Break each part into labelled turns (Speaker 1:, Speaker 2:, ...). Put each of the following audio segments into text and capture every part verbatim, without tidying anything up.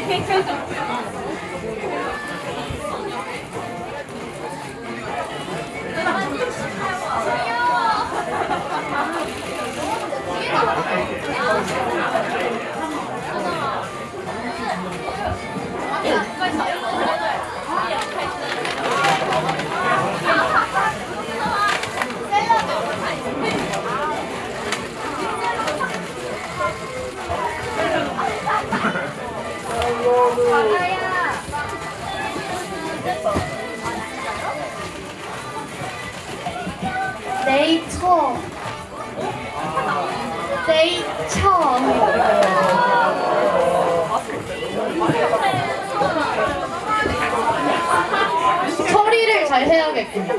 Speaker 1: 네이처 네이처 처리를 잘 해야겠군.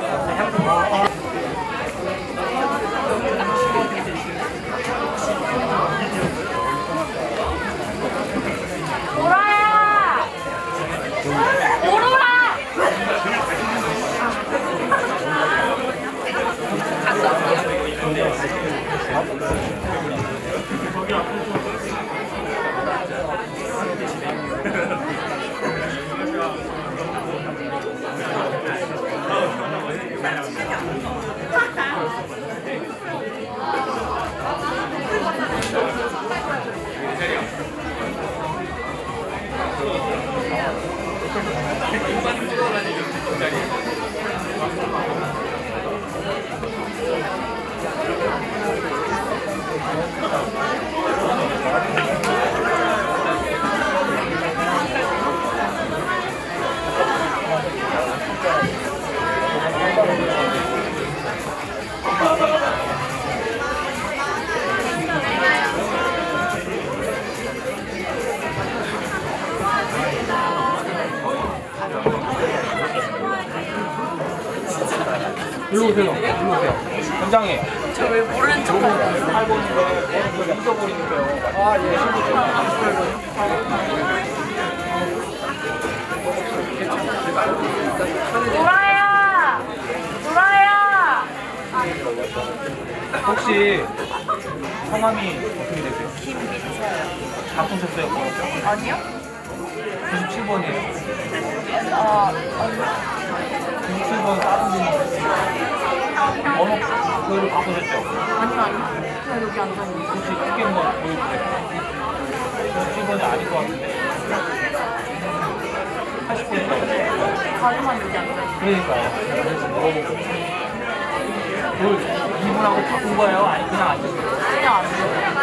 Speaker 2: 오라야! 오로라!
Speaker 3: 일로 오세요. 일로 오세요. 현장에.
Speaker 2: 저 왜 모르는 척 하죠?
Speaker 3: 알고 있는데 잊어버리니까요. 아 예.
Speaker 2: 오라야! 오라야!
Speaker 3: 혹시 성함이 어떻게 되세요?
Speaker 2: 김민서요.
Speaker 3: 바꾸셨어요? 번호?
Speaker 2: 아니요?
Speaker 3: 구십칠 번이에요.
Speaker 2: 어,
Speaker 3: 구십칠 번 다른 분이 번호 그거를 바꾸셨죠?
Speaker 2: 아니요, 아니요. 저 여기 앉아있는데.
Speaker 3: 혹시 크게 한번 보여주세요. 구십칠 번이 아닐 것 같은데. 팔십 번이라고.
Speaker 2: 다리만 여기 앉아있어요.
Speaker 3: 그러니까요. 그래서 물어보고. 그걸 이분하고 바꾼 거예요? 아니 그냥 앉으세요?
Speaker 2: 그냥 앉아요.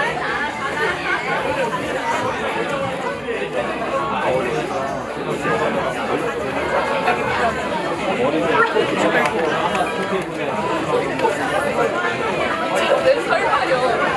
Speaker 2: 왜 설마요?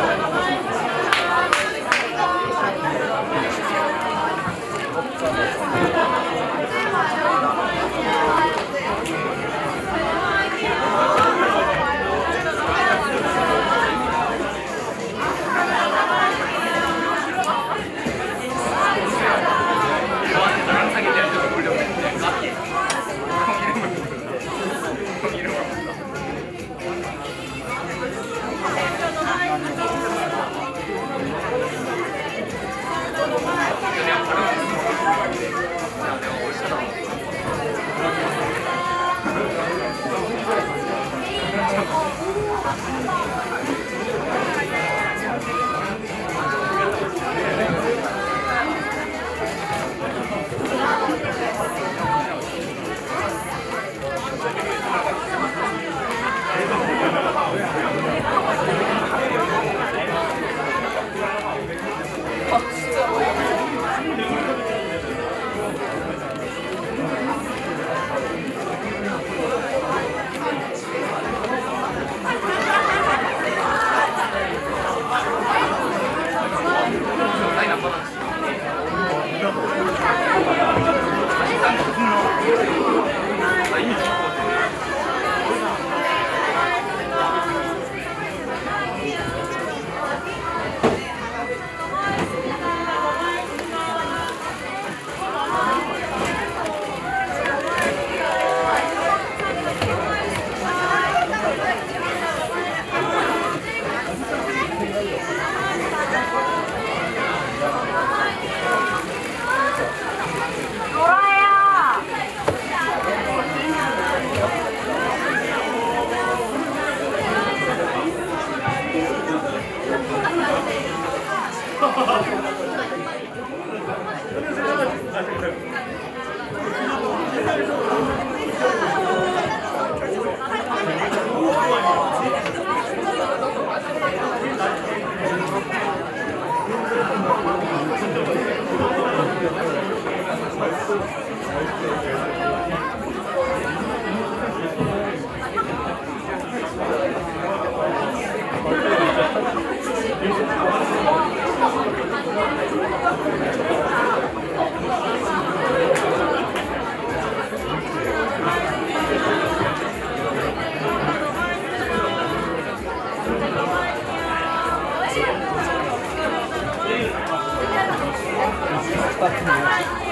Speaker 3: 같은데.